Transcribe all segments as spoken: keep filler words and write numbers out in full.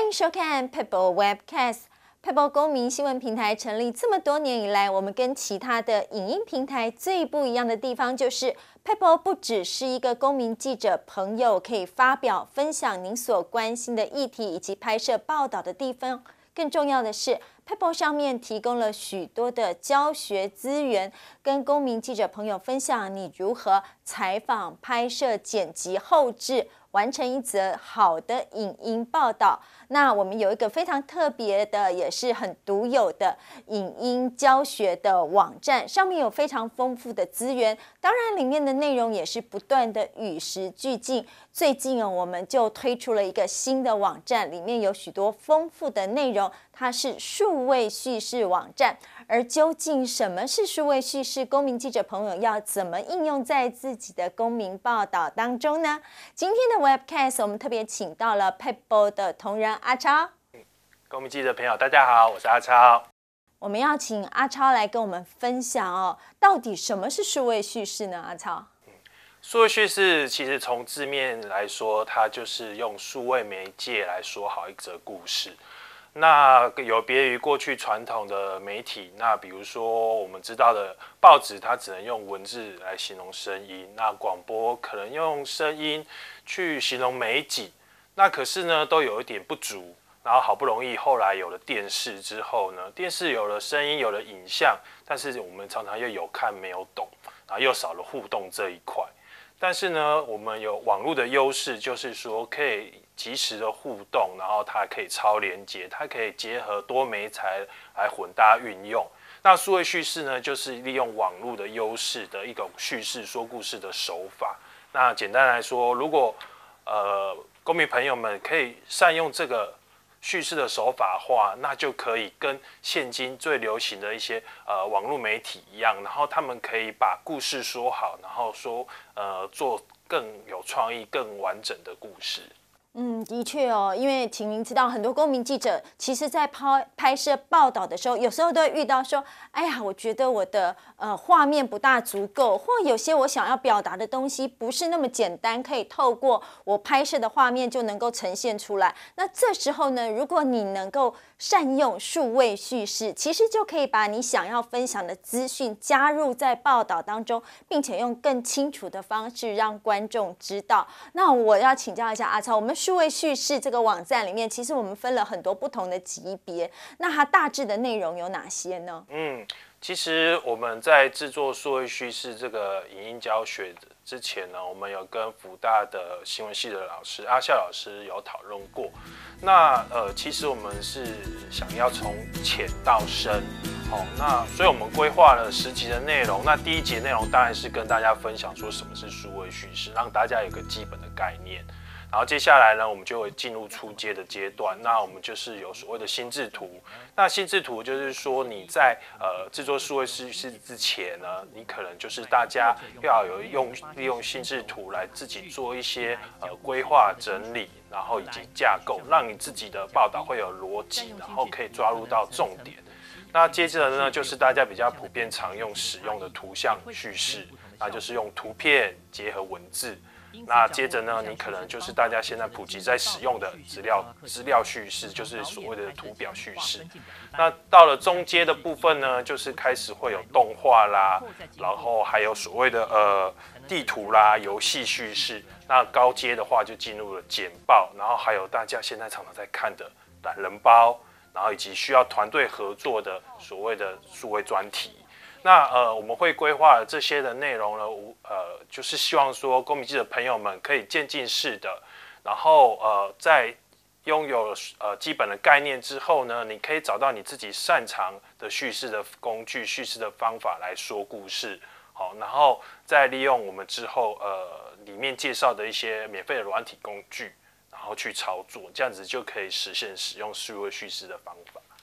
迎收看 Pebble Webcast。Pebble 公民新闻平台成立这么多年以来，我们跟其他的影音平台最不一样的地方，就是 Pebble 不只是一个公民记者朋友可以发表分享您所关心的议题以及拍摄报道的地方，更重要的是 Pebble 上面提供了许多的教学资源，跟公民记者朋友分享你如何采访、拍摄、剪辑、后制，完成一则好的影音报道。那我们有一个非常特别的，也是很独有的影音教学的网站，上面有非常丰富的资源，当然里面的内容也是不断的与时俱进。最近啊，我们就推出了一个新的网站，里面有许多丰富的内容，它是数位叙事网站。而究竟什么是数位叙事？公民记者朋友要怎么应用在自己的公民报道当中呢？今天的 Webcast 我们特别请到了 Pebble 的同仁阿超。 公民记者朋友，大家好，我是阿超。 我们要请阿超来跟我们分享哦，到底什么是数位叙事呢？阿超， 数位叙事其实从字面来说，它就是用数位媒介来说好一则故事。那有别于过去传统的媒体，那比如说我们知道的报纸，它只能用文字来形容声音；那广播可能用声音去形容美景。那可是呢，都有一点不足。然后好不容易后来有了电视之后呢，电视有了声音，有了影像，但是我们常常又有看没有懂，然后又少了互动这一块。但是呢，我们有网络的优势，就是说可以及时的互动，然后它可以超连结，它可以结合多媒材来混搭运用。那数位叙事呢，就是利用网络的优势的一种叙事说故事的手法。那简单来说，如果呃公民朋友们可以善用这个叙事的手法化，那就可以跟现今最流行的一些呃网络媒体一样，然后他们可以把故事说好，然后说呃做更有创意、更完整的故事。 嗯，的确哦，因为请您知道，很多公民记者其实在拍拍摄报道的时候，有时候都会遇到说，哎呀，我觉得我的呃画面不大足够，或有些我想要表达的东西不是那么简单，可以透过我拍摄的画面就能够呈现出来。那这时候呢，如果你能够善用数位叙事，其实就可以把你想要分享的资讯加入在报道当中，并且用更清楚的方式让观众知道。那我要请教一下阿超，我们数位叙事这个网站里面，其实我们分了很多不同的级别，那它大致的内容有哪些呢？ 嗯，其实我们在制作数位叙事这个影音教学之前呢，我们有跟辅大的新闻系的老师阿笑老师有讨论过。那呃，其实我们是想要从浅到深，哦，那所以我们规划了十集的内容。那第一集内容当然是跟大家分享说什么是数位叙事，让大家有个基本的概念。然后接下来呢，我们就会进入初阶的阶段。那我们就是有所谓的心智图。那心智图就是说，你在呃制作数位叙事之前呢，你可能就是大家要有用利用心智图来自己做一些呃规划整理，然后以及架构，让你自己的报道会有逻辑，然后可以抓入到重点。那接着呢，就是大家比较普遍常用使用的图像叙事，那就是用图片结合文字。那接着呢，你可能就是大家现在普及在使用的资料资料叙事，就是所谓的图表叙事。那到了中阶的部分呢，就是开始会有动画啦，然后还有所谓的呃地图啦、游戏叙事。那高阶的话就进入了简报，然后还有大家现在常常在看的懒人包，然后以及需要团队合作的所谓的数位专题。那呃，我们会规划这些的内容呢，呃，就是希望说公民记者朋友们可以渐进式的，然后呃，在拥有呃基本的概念之后呢，你可以找到你自己擅长的叙事的工具、叙事的方法来说故事，好，然后再利用我们之后呃里面介绍的一些免费的软体工具，然后去操作，这样子就可以实现使用数位叙事的方法。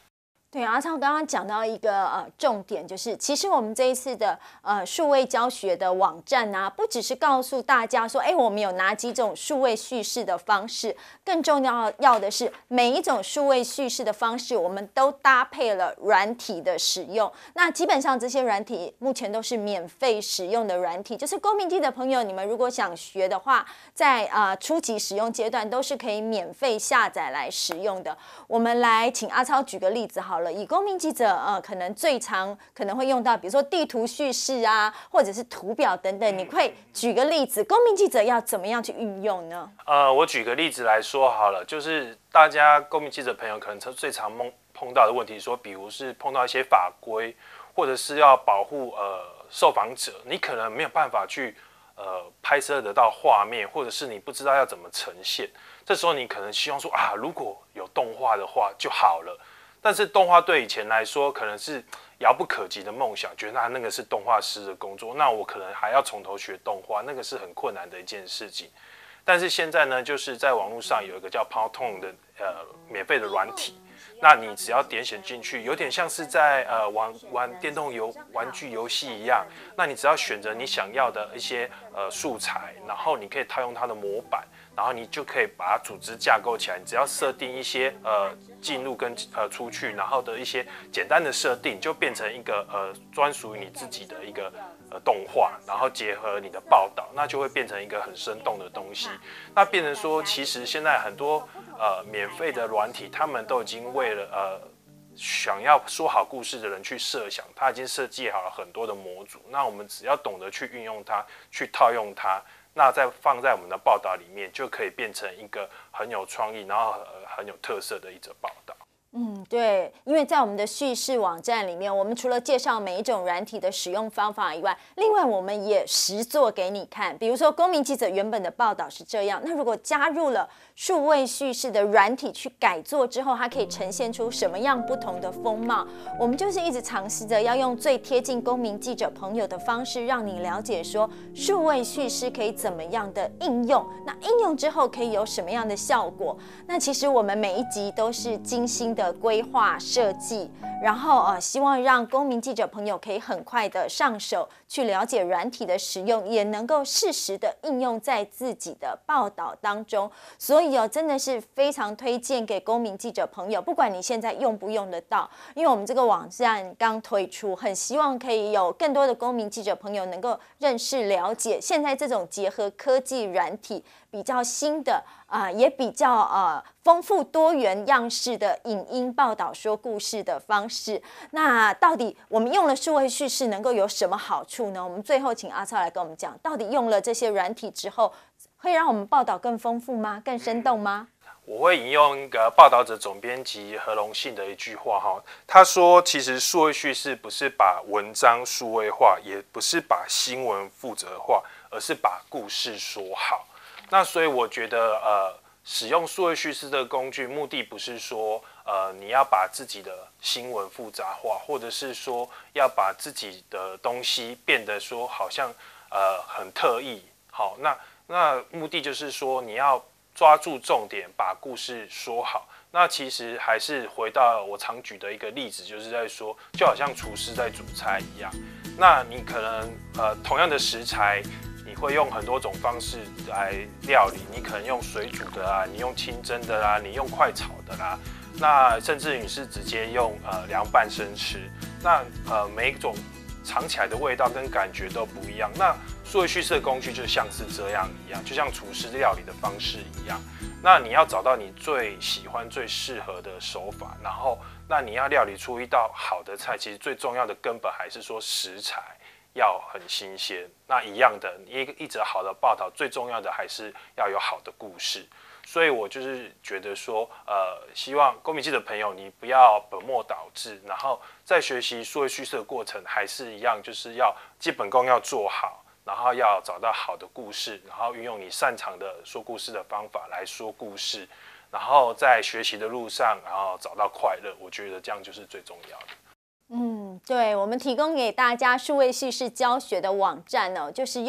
对，阿超刚刚讲到一个呃重点，就是其实我们这一次的呃数位教学的网站啊，不只是告诉大家说，哎，我们有哪几种数位叙事的方式，更重要要的是每一种数位叙事的方式，我们都搭配了软体的使用。那基本上这些软体目前都是免费使用的软体，就是公民记者朋友，你们如果想学的话，在呃初级使用阶段都是可以免费下载来使用的。我们来请阿超举个例子好了。以公民记者呃，可能最常可能会用到，比如说地图叙事啊，或者是图表等等，你会举个例子，公民记者要怎么样去运用呢？ 呃，我举个例子来说好了，就是大家公民记者朋友可能最常碰碰到的问题，说，比如是碰到一些法规，或者是要保护呃受访者，你可能没有办法去呃拍摄得到画面，或者是你不知道要怎么呈现，这时候你可能希望说啊，如果有动画的话就好了。但是动画对以前来说可能是遥不可及的梦想，觉得那那个是动画师的工作，那我可能还要从头学动画，那个是很困难的一件事情。但是现在呢，就是在网络上有一个叫 Powtoon 的呃免费的软体，那你只要点选进去，有点像是在呃玩玩电动游玩具游戏一样。那你只要选择你想要的一些呃素材，然后你可以套用它的模板，然后你就可以把它组织架构起来。你只要设定一些呃进入跟呃出去，然后的一些简单的设定，就变成一个呃专属于你自己的一个呃动画，然后结合你的报道，那就会变成一个很生动的东西。那变成说，其实现在很多呃免费的软体，他们都已经为了呃想要说好故事的人去设想，他已经设计好了很多的模组。那我们只要懂得去运用它，去套用它，那再放在我们的报道里面，就可以变成一个很有创意，然后很有特色的一则报道。 嗯，对，因为在我们的叙事网站里面，我们除了介绍每一种软体的使用方法以外，另外我们也实作给你看。比如说，公民记者原本的报道是这样，那如果加入了数位叙事的软体去改做之后，它可以呈现出什么样不同的风貌？我们就是一直尝试着要用最贴近公民记者朋友的方式，让你了解说数位叙事可以怎么样的应用，那应用之后可以有什么样的效果？那其实我们每一集都是精心的规划设计，然后呃，希望让公民记者朋友可以很快的上手去了解软体的使用，也能够适时的应用在自己的报道当中。所以哦，真的是非常推荐给公民记者朋友，不管你现在用不用得到，因为我们这个网站刚推出，很希望可以有更多的公民记者朋友能够认识了解现在这种结合科技软体比较新的啊、呃，也比较呃丰富多元样式的影音报道说故事的方式。那到底我们用了数位叙事能够有什么好处呢？我们最后请阿超来跟我们讲，到底用了这些软体之后，会让我们报道更丰富吗？更生动吗？ 我会引用一个报道者总编辑何荣信的一句话哈，他说：“其实数位叙事不是把文章数位化，也不是把新闻负责化，而是把故事说好。”那所以我觉得，呃，使用数位叙事这个工具，目的不是说，呃，你要把自己的新闻复杂化，或者是说要把自己的东西变得说好像呃很特意。好，那那目的就是说你要抓住重点，把故事说好。那其实还是回到我常举的一个例子，就是在说，就好像厨师在煮菜一样。那你可能呃同样的食材，你会用很多种方式来料理，你可能用水煮的啦，你用清蒸的啦，你用快炒的啦，那甚至你是直接用呃凉拌生吃，那呃每一种尝起来的味道跟感觉都不一样。那数位叙事的工具就像是这样一样，就像厨师料理的方式一样。那你要找到你最喜欢、最适合的手法，然后那你要料理出一道好的菜，其实最重要的根本还是说食材要很新鲜。那一样的，一一则好的报道，最重要的还是要有好的故事。所以我就是觉得说，呃，希望公民记者朋友，你不要本末倒置，然后在学习数位叙事的过程，还是一样，就是要基本功要做好，然后要找到好的故事，然后运用你擅长的说故事的方法来说故事，然后在学习的路上，然后找到快乐。我觉得这样就是最重要的。 嗯，对，我们提供给大家数位叙事教学的网站呢、哦，就是用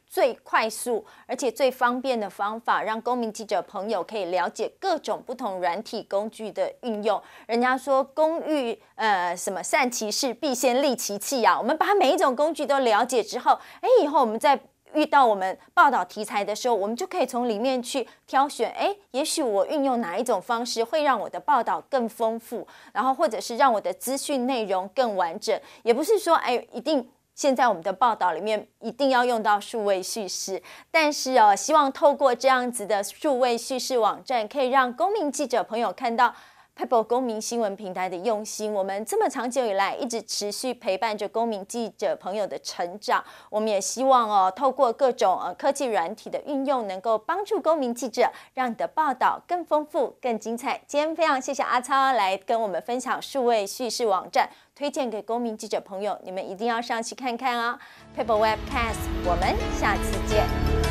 最快速而且最方便的方法，让公民记者朋友可以了解各种不同软体工具的运用。人家说工欲呃什么善其事，必先利其器啊。我们把每一种工具都了解之后，哎，以后我们在遇到我们报道题材的时候，我们就可以从里面去挑选，哎，也许我运用哪一种方式会让我的报道更丰富，然后或者是让我的资讯内容更完整。也不是说，哎，一定现在我们的报道里面一定要用到数位叙事，但是哦，希望透过这样子的数位叙事网站，可以让公民记者朋友看到Pebble 公民新闻平台的用心。我们这么长久以来一直持续陪伴着公民记者朋友的成长，我们也希望哦，透过各种呃科技软体的运用，能够帮助公民记者，让你的报道更丰富、更精彩。今天非常谢谢阿超来跟我们分享数位叙事网站，推荐给公民记者朋友，你们一定要上去看看哦。Pebble Webcast， 我们下次见。